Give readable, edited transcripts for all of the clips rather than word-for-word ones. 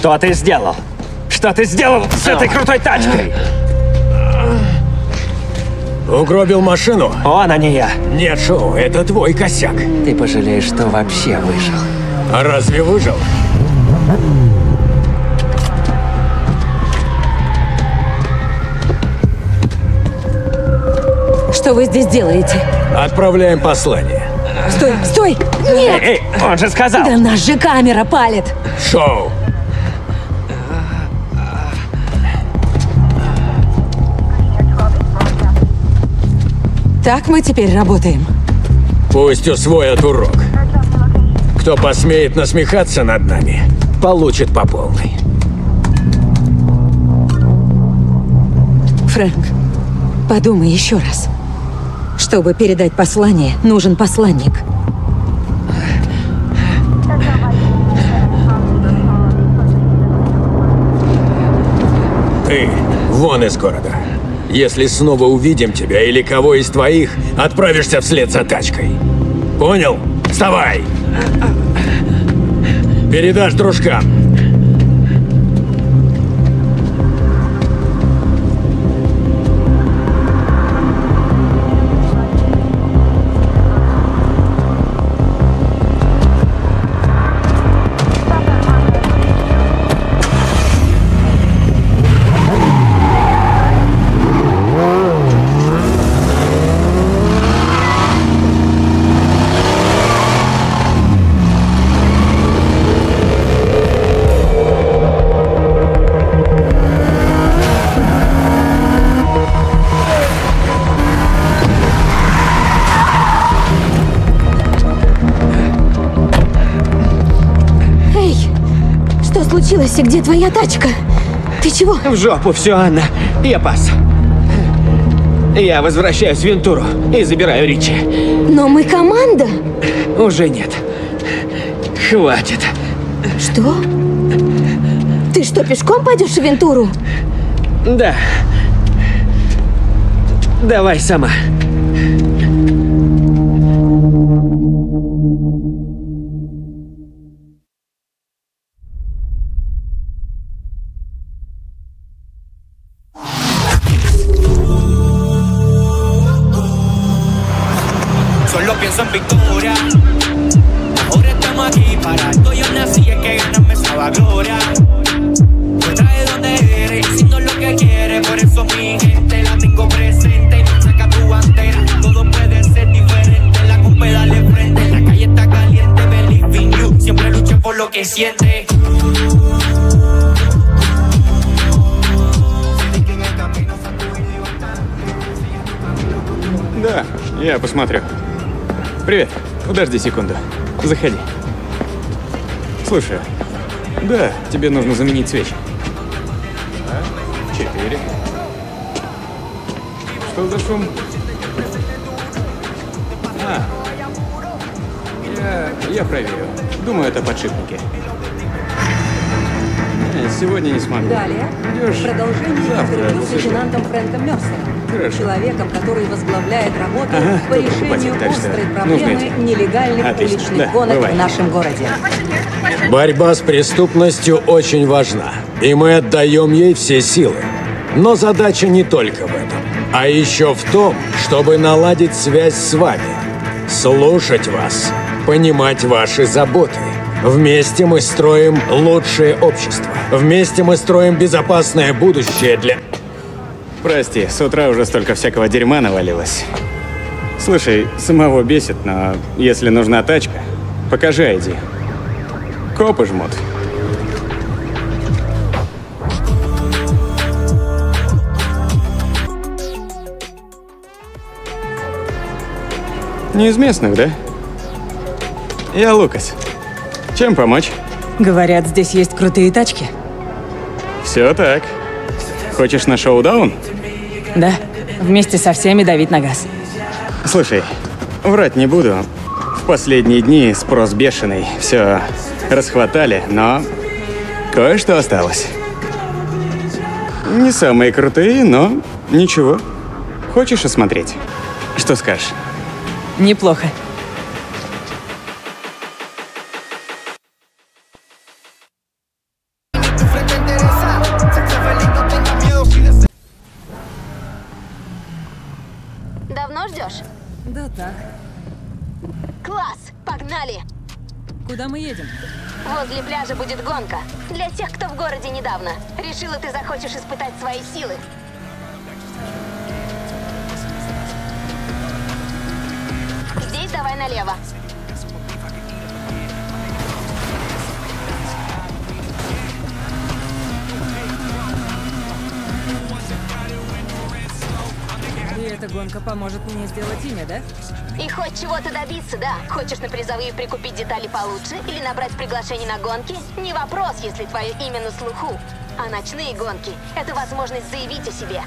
Что ты сделал? Что ты сделал с этой крутой тачкой? Угробил машину? Он, а не я. Нет, Шоу, это твой косяк. Ты пожалеешь, что вообще выжил. А разве выжил? Что вы здесь делаете? Отправляем послание. Стой, стой! Нет! Эй, он же сказал! Да нас же камера палит! Шоу! Так мы теперь работаем. Пусть усвоят урок. Кто посмеет насмехаться над нами, получит по полной. Фрэнк, подумай еще раз. Чтобы передать послание, нужен посланник. Ты вон из города. Если снова увидим тебя или кого из твоих, отправишься вслед за тачкой. Понял? Вставай! Передашь дружкам. Случилось, и где твоя тачка? Ты чего? В жопу все, Анна. Я пас. Я возвращаюсь в Вентуру и забираю Ричи. Но мы команда. Уже нет. Хватит. Что? Ты что, пешком пойдешь в Вентуру? Да. Давай сама. Solo pienso en victoria. Ahora estamos aquí para esto. Yo nací es que ganarme esa vagloria. Pues trae donde eres, haciendo lo que quiere. Por eso mi gente la tengo presente. Saca tu bandera, todo puede ser diferente. La compa dale frente, la calle está caliente. Believe in you, siempre luché por lo que siente. Да, я посмотрю. Привет. Подожди секунду. Заходи. Слушай. Да, тебе нужно заменить свечи. 4. Что за шум? Я проверю. Думаю, это подшипники. Сегодня не смогу. Далее. Идешь Продолжение завтра. интервью с лейтенантом Фрэнком Мерсером. Хорошо. Человеком, который возглавляет работу по только решению покупатель, так что острой нужно проблемы идти. нелегальных Отлично. уличных Да, гонок бывай. в нашем городе. Борьба с преступностью очень важна, и мы отдаем ей все силы. Но задача не только в этом, а еще в том, чтобы наладить связь с вами, слушать вас, понимать ваши заботы. Вместе мы строим лучшее общество. Вместе мы строим безопасное будущее для... Прости, с утра уже столько всякого дерьма навалилось. Слушай, самого бесит, но если нужна тачка, покажи ID. Копы жмут. Не из местных, да? Я Лукас. Чем помочь? Говорят, здесь есть крутые тачки. Все так. Хочешь на шоу-даун? Да, вместе со всеми давить на газ. Слушай, врать не буду. В последние дни спрос бешеный. Все расхватали, но кое-что осталось. Не самые крутые, но ничего. Хочешь осмотреть? Что скажешь? Неплохо. несешь? Да так. Класс! Погнали! Куда мы едем? Возле пляжа будет гонка. Для тех, кто в городе недавно. Решила, ты захочешь испытать свои силы. Здесь давай налево. И эта гонка поможет мне сделать имя, да? И хоть чего-то добиться, да? Хочешь на призовые прикупить детали получше или набрать приглашение на гонки? Не вопрос, если твое имя на слуху. А ночные гонки — это возможность заявить о себе.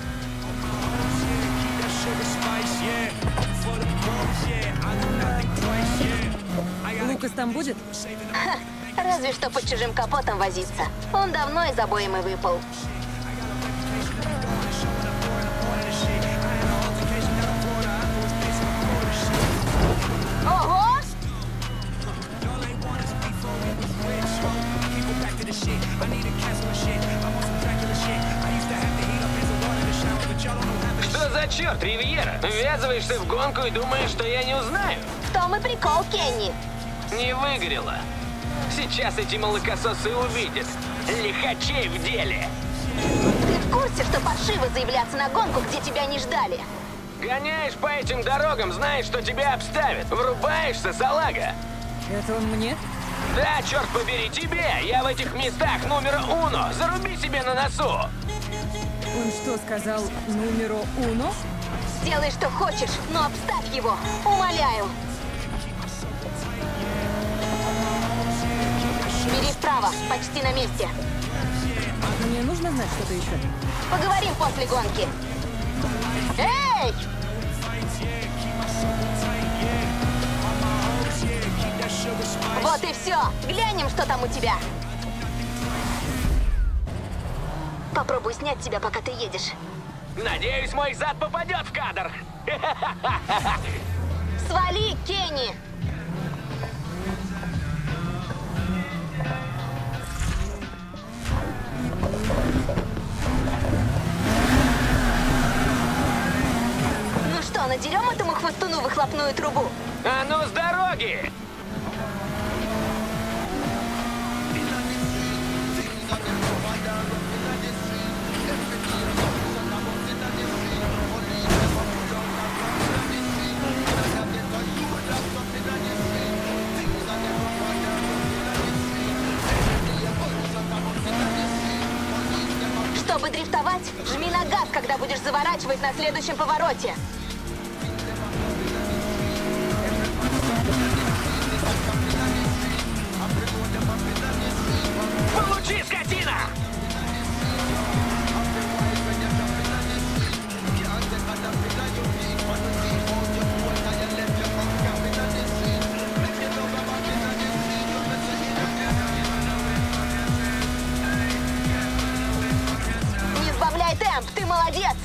Лукас там будет? Ха, разве что под чужим капотом возиться. Он давно из обоймы выпал. Ого! Что за черт, Ривьера? Ввязываешься в гонку и думаешь, что я не узнаю? В том и прикол, Кенни. Не выгорело. Сейчас эти молокососы увидят лихачей в деле. Ты в курсе, что паршиво заявляться на гонку, где тебя не ждали? Гоняешь по этим дорогам, знаешь, что тебя обставят. Врубаешься, салага. Это он мне? Да, черт побери, тебе! Я в этих местах номер уно. Заруби себе на носу. Он что, сказал номеро уно? Делай, что хочешь, но обставь его. Умоляю. Бери вправо, почти на месте. Мне нужно знать что-то еще? Поговорим после гонки. Эй! Вот и все. Глянем, что там у тебя. Попробуй снять тебя, пока ты едешь. Надеюсь, мой зад попадет в кадр. Свали, Кенни! Ну что, надерем этому хвостуну выхлопную трубу? А ну с дороги! Чтобы дрифтовать, жми на газ, когда будешь заворачивать на следующем повороте. Получи, скотина! Не сбавляй темп, ты молодец!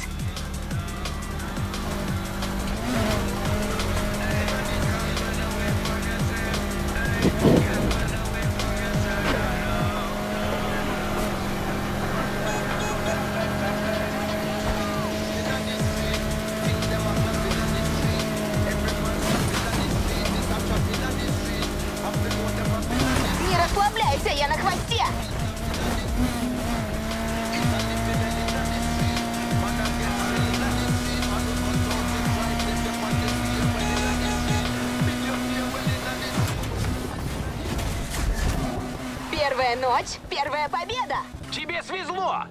Не расслабляйся, я на хвосте! Первая ночь, первая победа! Тебе свезло!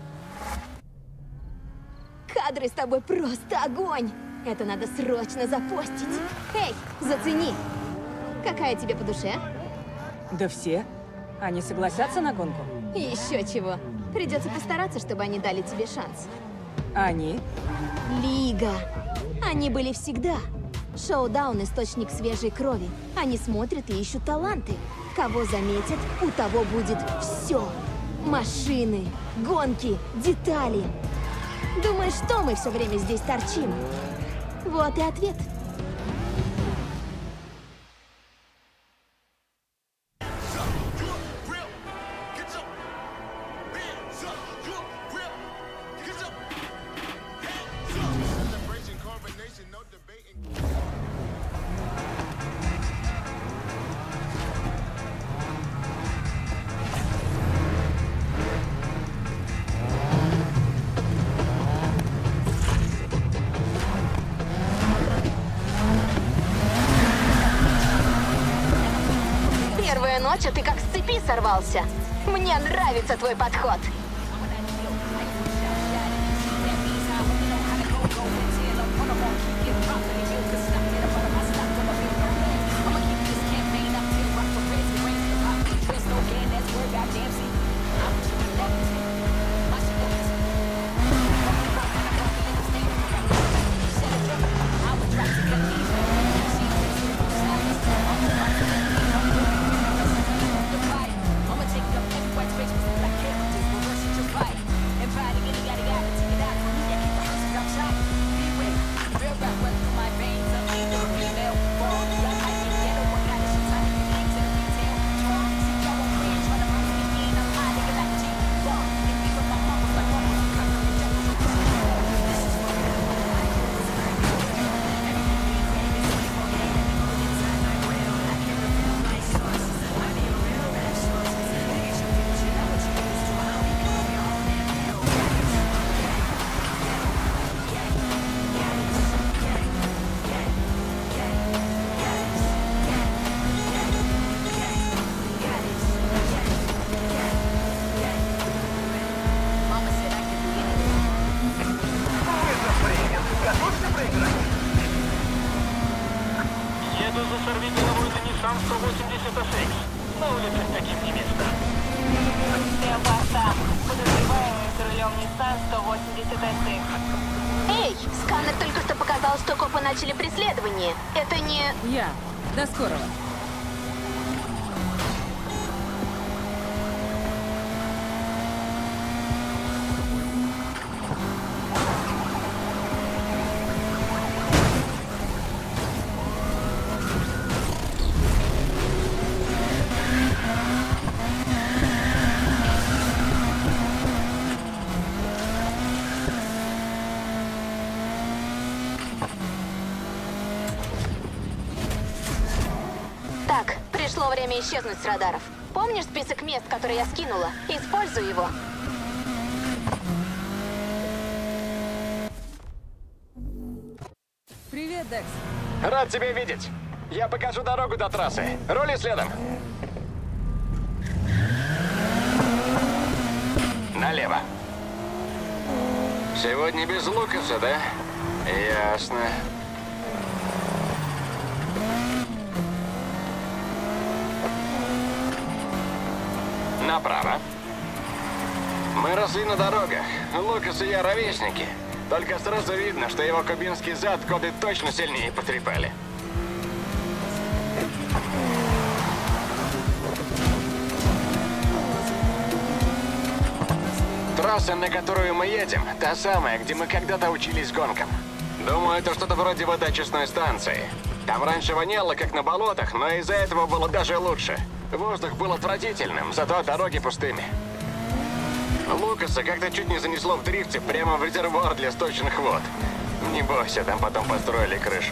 Кадры с тобой просто огонь! Это надо срочно запостить. Эй, зацени! Какая тебе по душе? Да все. Они согласятся на гонку? Еще чего. Придется постараться, чтобы они дали тебе шанс. Они? Лига. Они были всегда. Шоудаун — источник свежей крови. Они смотрят и ищут таланты. Кого заметят, у того будет все. Машины, гонки, детали. Думаешь, что мы все время здесь торчим? Вот и ответ. Celebration, coronation, no debating. матча ты как с цепи сорвался. Мне нравится твой подход. Еду за сорвиголовой на Nissan 186. На улице таким не место. Борта. Подозреваемый за рулем Nissan 186. Эй, сканер только что показал, что копы начали преследование. Это не... Я. До скорого. Так, пришло время исчезнуть с радаров. Помнишь список мест, которые я скинула? Используй его. Привет, Декс. Рад тебя видеть. Я покажу дорогу до трассы. Рули следом. Налево. Сегодня без Лукаса, да? Ясно. Направо. Мы росли на дорогах. Лукас и я ровесники. Только сразу видно, что его кубинский зад годы точно сильнее потрепали. Трасса, на которую мы едем, та самая, где мы когда-то учились гонкам. Думаю, это что-то вроде водоочистной станции. Там раньше воняло, как на болотах, но из-за этого было даже лучше. Воздух был отвратительным, зато дороги пустыми. Лукаса как-то чуть не занесло в дрифте прямо в резервуар для сточных вод. Не бойся, там потом построили крышу.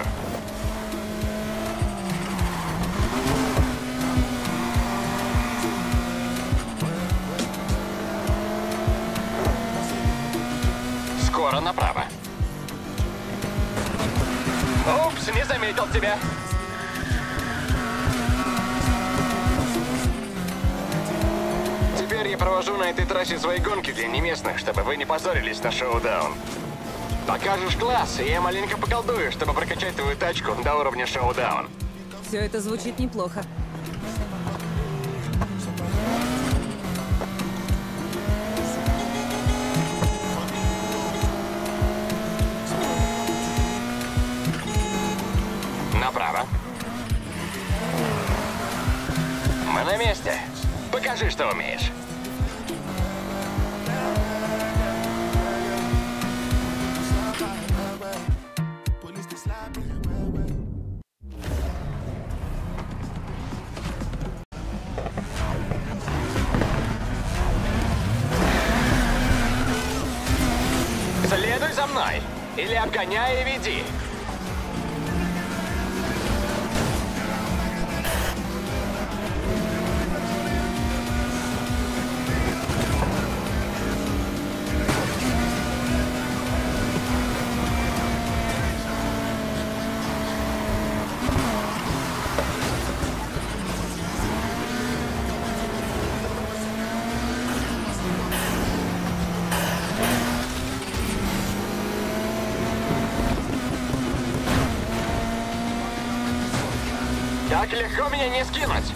Скоро направо. Упс, не заметил тебя. Теперь я провожу на этой трассе свои гонки для неместных, чтобы вы не позорились на шоу-даун. Покажешь класс, и я маленько поколдую, чтобы прокачать твою тачку до уровня шоу-даун. Все это звучит неплохо. Направо. Мы на месте. Покажи, что умеешь. Следуй за мной. Или обгоняй и веди. Так легко меня не скинуть.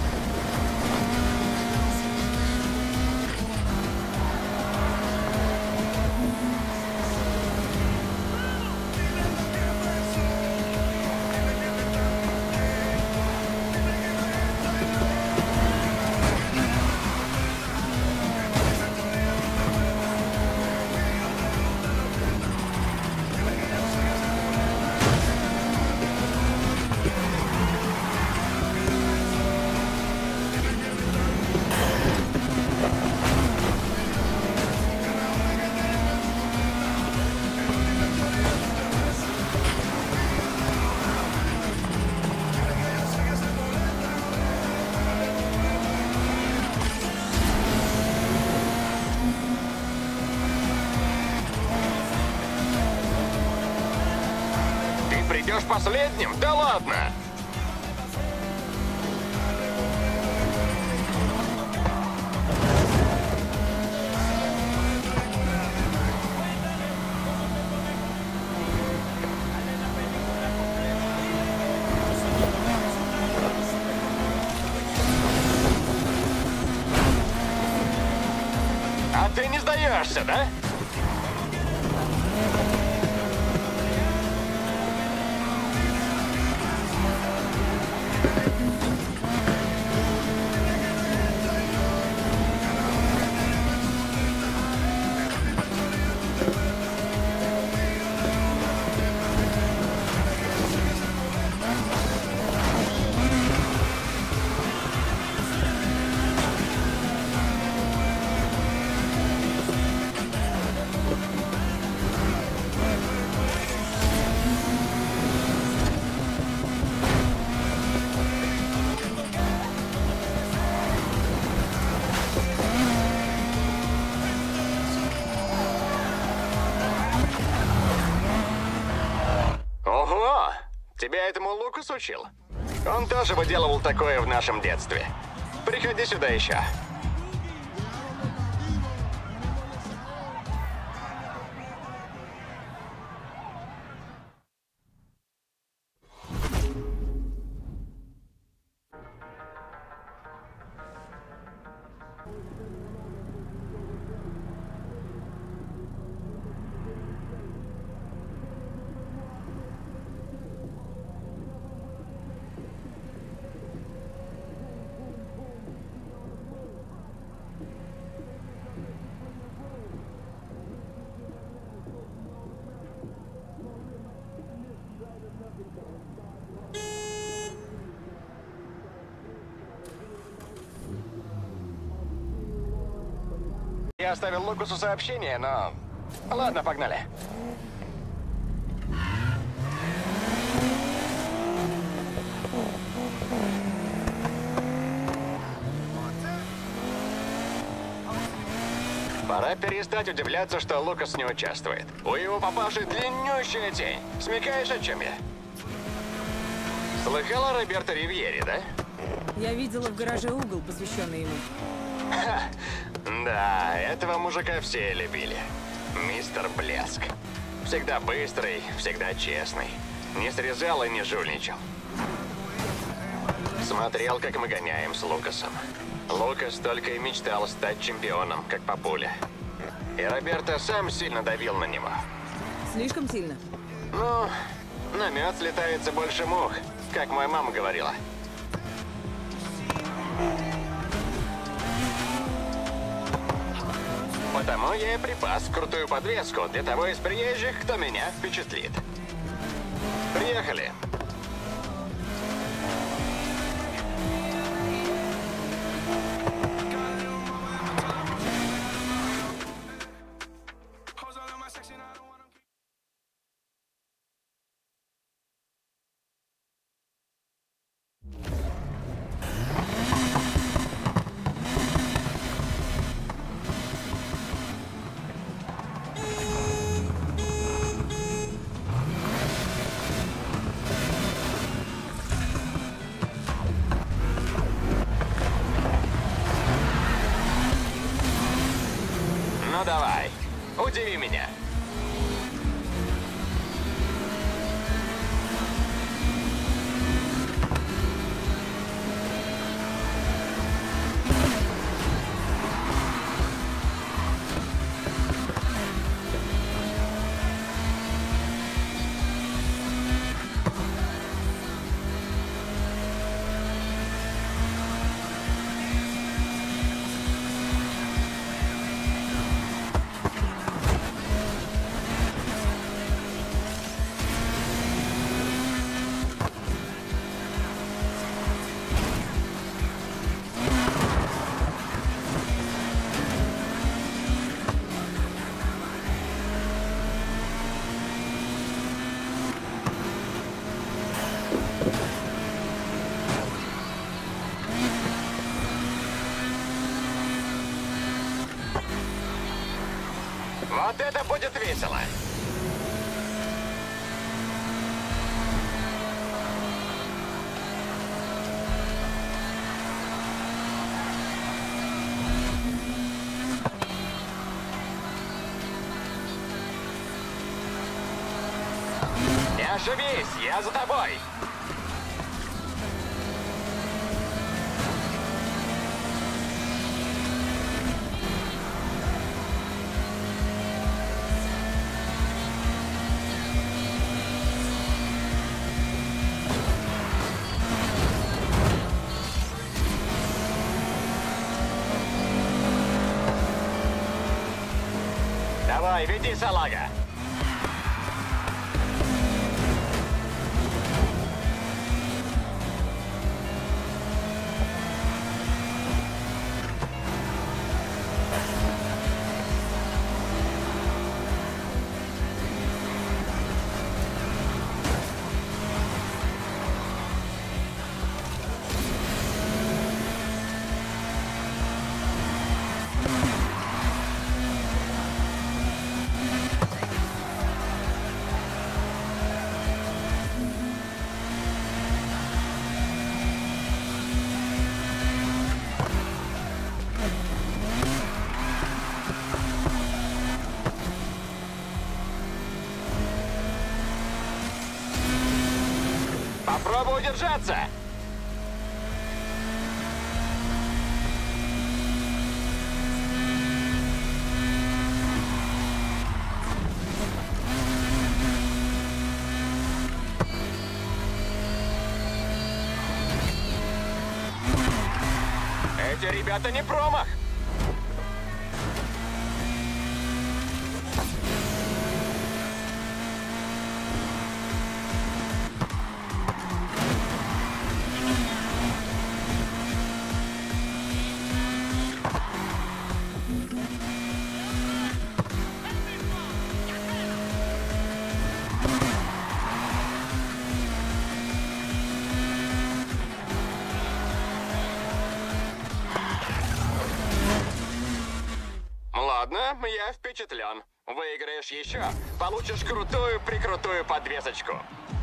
Придешь последним? Да ладно! А ты не сдаешься, да? Тебя этому Лукас учил? Он тоже выделывал такое в нашем детстве. Приходи сюда еще. Я оставил Лукасу сообщение, но... Ладно, погнали. Пора перестать удивляться, что Лукас не участвует. У его папаши длиннющая тень. Смекаешь, о чем я? Слыхала о Роберто Ривьере, да? Я видела в гараже угол, посвященный ему. Да, этого мужика все любили. Мистер Блеск. Всегда быстрый, всегда честный. Не срезал и не жульничал. Смотрел, как мы гоняем с Лукасом. Лукас только и мечтал стать чемпионом, как папуля. И Роберто сам сильно давил на него. Слишком сильно? Ну, на мед слетается больше мух, как моя мама говорила. Потому я и припас крутую подвеску для того из приезжих, кто меня впечатлит. Приехали. Ну давай, удиви меня. Вот это будет весело! Не ошибись, я за тобой! Давай, веди, салага! Попробуй удержаться! Эти ребята не промах! Ладно, я впечатлен. Выиграешь еще, получишь крутую-прикрутую подвесочку.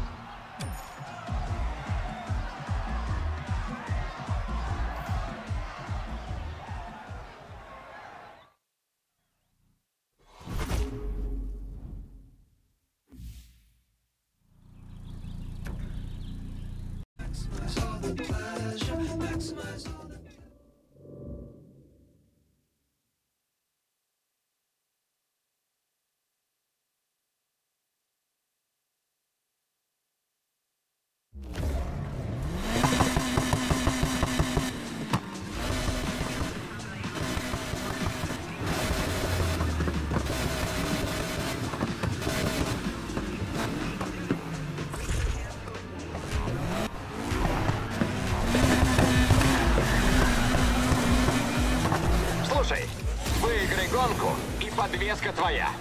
Слушай, выиграй гонку, и подвеска твоя.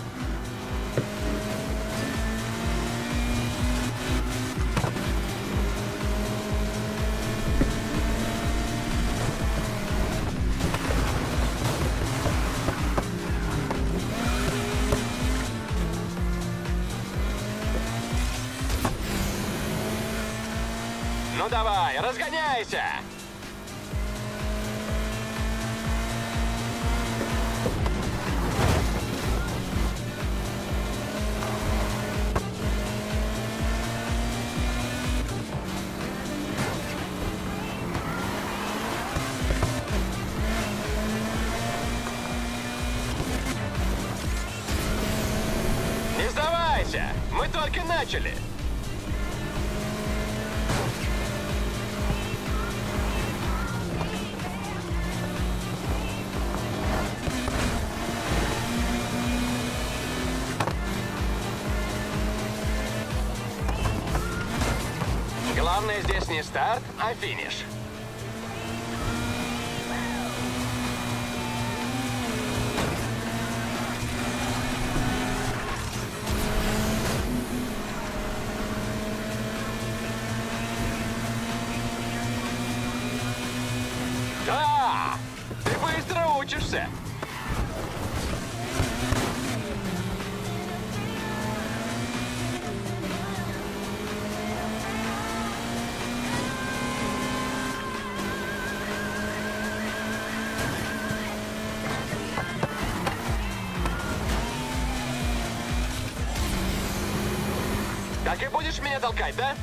Ну давай, разгоняйся! Не сдавайся! Мы только начали! Главное здесь не старт, а финиш. Да! Ты быстро учишься! Так и будешь меня толкать, да?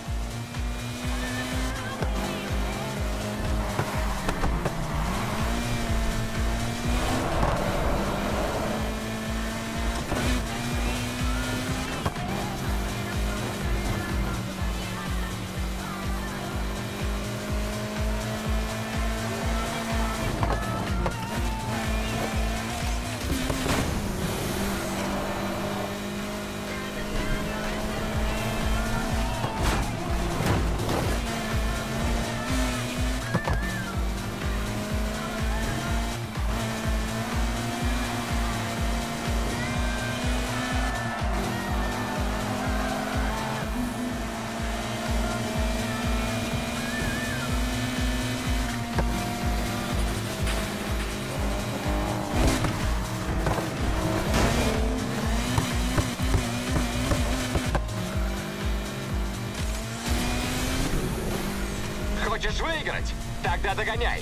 Хочешь выиграть? Тогда догоняй.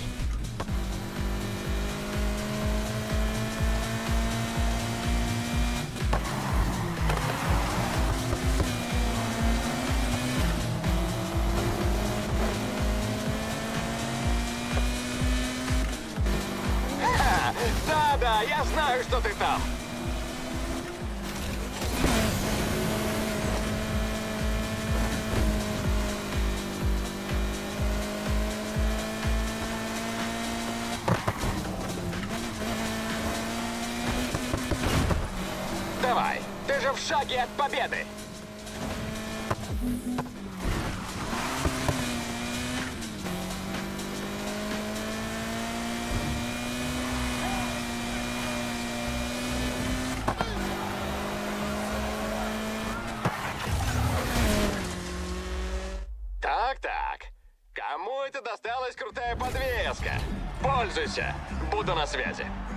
Да-да, я знаю, что ты там. Давай, ты же в шаге от победы. Так. Кому это досталась крутая подвеска? Пользуйся. Буду на связи.